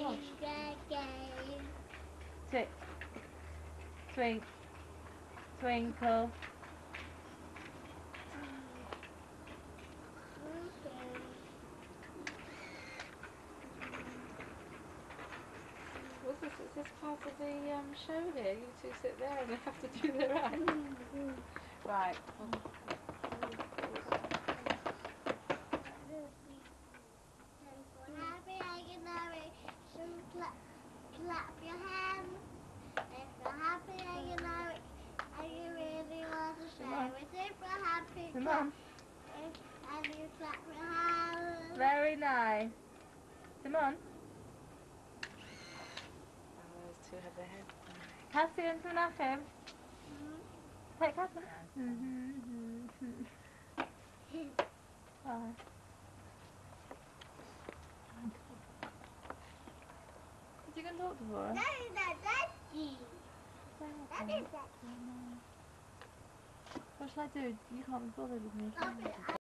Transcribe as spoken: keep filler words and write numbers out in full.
Come on. Twink, twink, twinkle. What's this? Is this part of the um, show here? You two sit there and they have to do their act. Right. Clap your hands. If you're happy and you know it, and you really want to share it. If you're happy, Come clap. on. And you clap your hands. Very nice. Come on. Oh, those two have their heads. Cassie and Tanaka. Take Cassie. Bye. Did you go and talk to her? That is that daddy. That is that. What should I do? You can't be bothered with me.